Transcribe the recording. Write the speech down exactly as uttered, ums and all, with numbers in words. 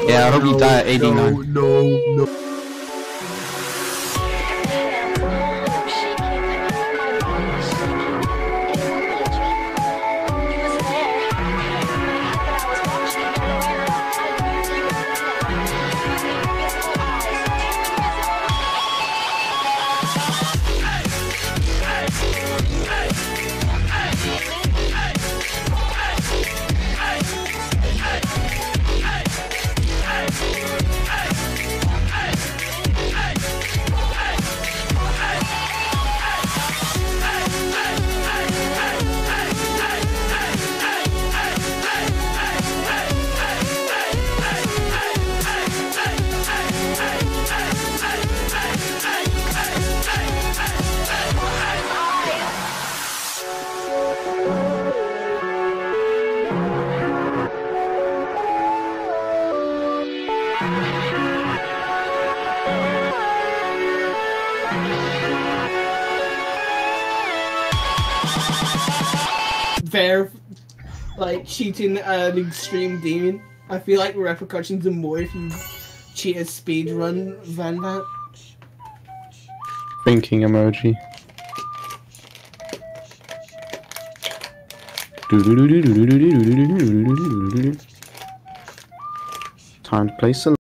Yeah, I hope no, you die at eighty-nine. No, no, no. Fair, like cheating an extreme demon. I feel like repercussions are more if you cheat a speed run than that. Thinking emoji. Time to play some.